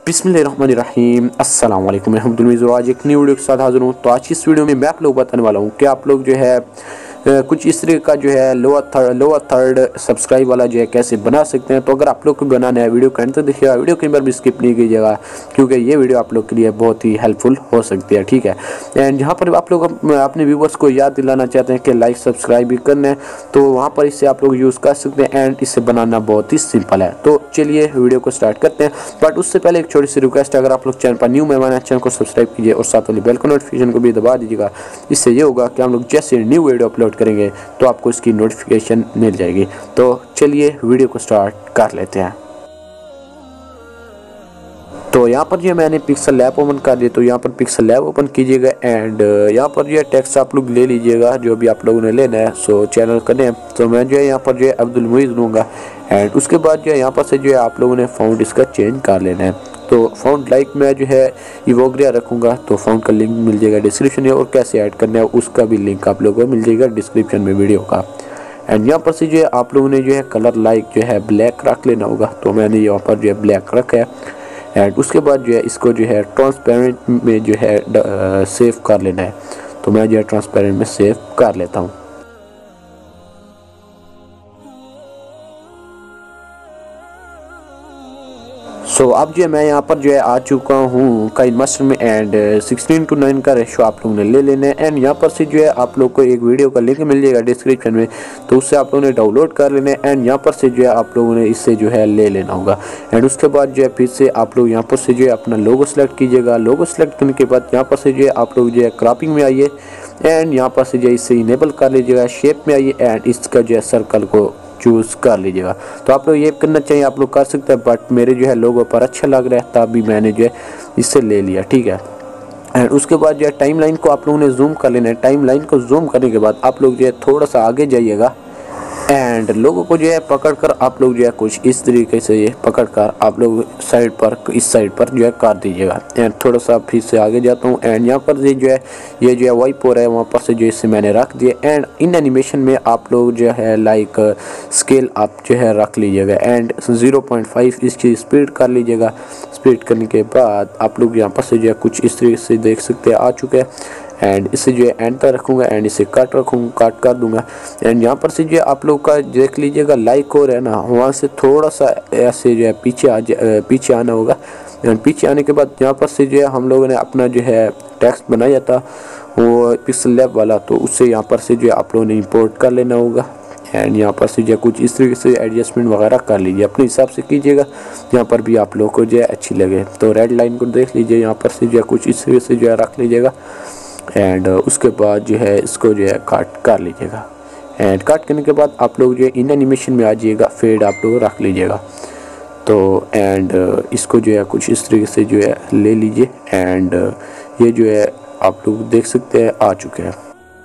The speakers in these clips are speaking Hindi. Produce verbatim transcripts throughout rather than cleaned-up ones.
बिस्मिल्लाहिर्रहमानिर्रहीम अस्सलाम वालेकुम रहमतुल्लाहि। आज एक न्यू वीडियो के साथ हाजिर हूँ। तो आज की इस वीडियो में मैं आप लोग बताने वाला हूँ कि आप लोग जो है अ, कुछ इस तरह का जो है lower third lower third subscribe वाला जो है कैसे बना सकते हैं। तो अगर आप लोग को बनाना है वीडियो का एंड तक देखिएगा, वीडियो कहीं पर भी स्किप नहीं कीजिएगा क्योंकि ये वीडियो आप लोग के लिए बहुत ही हेल्पफुल हो सकती है। ठीक है, एंड जहाँ पर आप लोग अपने व्यूवर्स को याद दिलाना चाहते हैं कि लाइक सब्सक्राइब भी करना है तो वहाँ पर इससे आप लोग यूज़ कर सकते हैं एंड इसे बनाना बहुत ही सिंपल है। तो चलिए वीडियो को स्टार्ट करते हैं। बट उससे पहले एक छोटी सी रिक्वेस्ट है, अगर आप लोग चैनल पर न्यू मेहमान हैं चैनल को सब्सक्राइब कीजिए और साथ वाली बेल को नोटिफिकेशन को भी दबा दीजिएगा। इससे ये होगा कि हम लोग जैसे न्यू वीडियो अपलोड करेंगे तो आपको इसकी नोटिफिकेशन मिल जाएगी। तो चलिए वीडियो को स्टार्ट कर लेते हैं। तो यहाँ पर जो मैंने पिक्सल लैब ओपन कर दिया, तो यहाँ पर पिक्सल लैब ओपन कीजिएगा एंड यहाँ पर जो है टेक्स्ट आप लोग ले लीजिएगा जो भी आप लोगों ने लेना है। सो चैनल का नेम तो मैं जो है यहाँ पर जो है अब्दुल मुईज़ लूँगा एंड उसके बाद जो है यहाँ पर से जो है आप लोगों ने फाउंड इसका चेंज कर लेना है। तो फाउंड लाइक मैं जो है इवोग्रिया रखूँगा, तो फाउंड का लिंक मिल जाएगा डिस्क्रिप्शन में और कैसे ऐड करना है उसका भी लिंक आप लोगों को मिल जाएगा डिस्क्रिप्शन में वीडियो का। एंड यहाँ पर से जो है आप लोगों ने जो है कलर लाइक जो है ब्लैक रख लेना होगा, तो मैंने यहाँ पर जो है ब्लैक रखा है एंड उसके बाद जो है इसको जो है ट्रांसपेरेंट में जो है सेव कर लेना है। तो मैं जो है ट्रांसपेरेंट में सेव कर लेता हूँ। सो so, अब जो है मैं यहाँ पर जो है आ चुका हूँ काइन मास्टर में एंड सिक्सटीन टू नाइन का रेशो आप लोगों ने ले लेना है एंड यहाँ पर से जो है आप लोग को एक वीडियो का लिंक मिल जाएगा डिस्क्रिप्शन में, तो उससे आप लोगों ने डाउनलोड कर लेना है एंड यहाँ पर से जो है आप लोगों ने इससे जो है ले लेना होगा। एंड उसके बाद जो है फिर से आप लोग यहाँ पर से जो है अपना लोगो सेलेक्ट कीजिएगा। लोगो सेलेक्ट करने के बाद यहाँ पर से जो है आप लोग जो है क्रॉपिंग में आइए एंड यहाँ पर से जो है इसे इनेबल कर लीजिएगा। शेप में आइए एंड इसका जो है सर्कल को चूज़ कर लीजिएगा। तो आप लोग ये करना चाहिए, आप लोग कर सकते हैं बट मेरे जो है लोगों पर अच्छा लग रहा है तभी मैंने जो है इससे ले लिया। ठीक है, एंड उसके बाद जो है टाइम लाइन को आप लोगों ने जूम कर लेना है। टाइम लाइन को जूम करने के बाद आप लोग जो है थोड़ा सा आगे जाइएगा एंड लोगों को जो है पकड़कर आप लोग जो है कुछ इस तरीके से ये पकड़कर आप लोग साइड पर इस साइड पर जो है काट दीजिएगा। एंड थोड़ा सा फिर से आगे जाता हूँ एंड यहाँ पर ये जो है ये जो है वाइप हो रहा है वहाँ पर से जो इसे मैंने रख दिया एंड इन एनिमेशन में आप लोग जो है लाइक स्केल आप जो है रख लीजिएगा एंड ज़ीरो पॉइंट फाइव इसकी स्पीड कर लीजिएगा। स्पीड करने के बाद आप लोग यहाँ पर से जो है कुछ इस तरीके से देख सकते हैं आ चुके हैं एंड इसे जो है एंड तक रखूँगा एंड इसे काट रखूँगा काट कर दूंगा एंड यहाँ पर से जो है आप लोग का देख लीजिएगा लाइक हो रहा है ना, वहाँ से थोड़ा सा ऐसे जो है पीछे आ पीछे आना होगा एंड पीछे आने के बाद यहाँ पर से जो है हम लोगों ने अपना जो है टेक्स्ट बनाया था वो पिक्सल लैब वाला, तो उससे यहाँ पर से जो है आप लोगों ने इंपोर्ट कर लेना होगा एंड यहाँ पर से जो है कुछ इस तरीके से एडजस्टमेंट वगैरह कर लीजिए, अपने हिसाब से कीजिएगा यहाँ पर भी आप लोग को जो है अच्छी लगे। तो रेड लाइन को देख लीजिए, यहाँ पर से जो है कुछ इस तरीके से जो है रख लीजिएगा एंड उसके बाद जो है इसको जो है काट कर लीजिएगा एंड काट करने के बाद आप लोग जो है इन एनिमेशन में आ जाइएगा, फेड आप लोग रख लीजिएगा। तो एंड इसको जो है कुछ इस तरीके से जो है ले लीजिए एंड ये जो है आप लोग देख सकते हैं आ चुके हैं।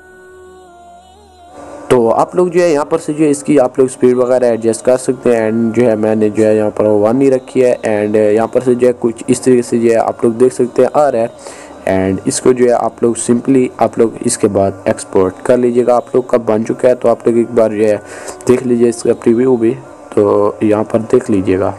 तो आप लोग जो है यहाँ पर से जो है इसकी आप लोग स्पीड वगैरह एडजस्ट कर सकते हैं एंड जो है मैंने जो है यहाँ पर वन ही रखी है एंड यहाँ पर से जो है कुछ इस तरीके से जो है आप लोग देख सकते हैं आ रहा है एंड इसको जो है आप लोग सिंपली आप लोग इसके बाद एक्सपोर्ट कर लीजिएगा। आप लोग का बन चुका है तो आप लोग एक बार जो है देख लीजिए इसका प्रीव्यू भी, तो यहाँ पर देख लीजिएगा।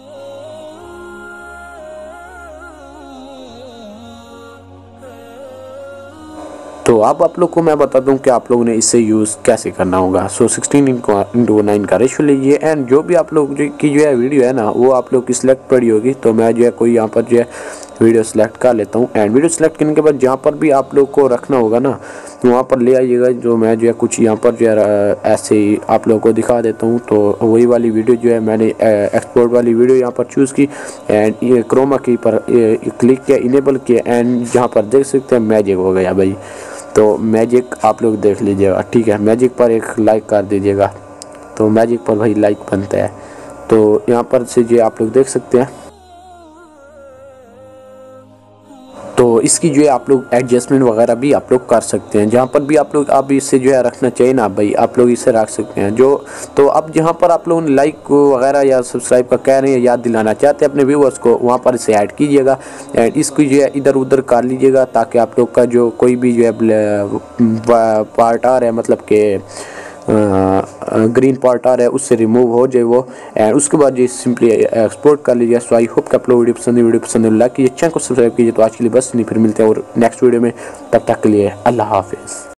तो अब आप लोग को मैं बता दूं कि आप लोगों ने इसे यूज़ कैसे करना होगा। सो सिक्सटीन इंटू नाइन का रेशो लीजिए एंड जो भी आप लोग की जो है वीडियो है ना वो आप लोग की सिलेक्ट पड़ी होगी, तो मैं जो है कोई यहाँ पर जो है वीडियो सेलेक्ट कर लेता हूँ एंड वीडियो सेलेक्ट करने के बाद जहाँ पर भी आप लोग को रखना होगा ना वहाँ पर ले आइएगा। जो मैं जो है कुछ यहाँ पर जो है ऐसे ही आप लोगों को दिखा देता हूँ, तो वही वाली वीडियो जो है मैंने एक्सपोर्ट वाली वीडियो यहाँ पर चूज़ की एंड ये क्रोमा की पर क्लिक किया, इनेबल किया एंड जहाँ पर देख सकते हैं मैजिक हो गया भाई। तो मैजिक आप लोग देख लीजिएगा। ठीक है, मैजिक पर एक लाइक कर दीजिएगा, तो मैजिक पर भाई लाइक बनता है। तो यहाँ पर से जो आप लोग देख सकते हैं, तो इसकी जो है आप लोग एडजस्टमेंट वगैरह भी आप लोग कर सकते हैं। जहाँ पर भी आप लोग आप इसे जो है रखना चाहिए ना भाई आप लोग इसे रख सकते हैं। जो तो अब जहाँ पर आप लोगों ने लाइक वगैरह या सब्सक्राइब का कह रहे हैं याद दिलाना चाहते हैं अपने व्यूअर्स को, वहाँ पर इसे ऐड कीजिएगा एंड इसको जो है इधर उधर कर लीजिएगा ताकि आप लोग का जो कोई भी जो है पार्ट आ रहा है मतलब कि ग्रीन पार्ट आ रहा है उससे रिमूव हो जाए वो, एंड उसके बाद ये सिंपली एक्सपोर्ट कर लीजिए। सो आई होप कि आप लोग वीडियो पसंद है, वीडियो पसंद है लाइक कीजिए, चैनल को सब्सक्राइब कीजिए। तो आज के लिए बस नहीं, फिर मिलते हैं और नेक्स्ट वीडियो में, तब तक के लिए अल्लाह हाफिज़।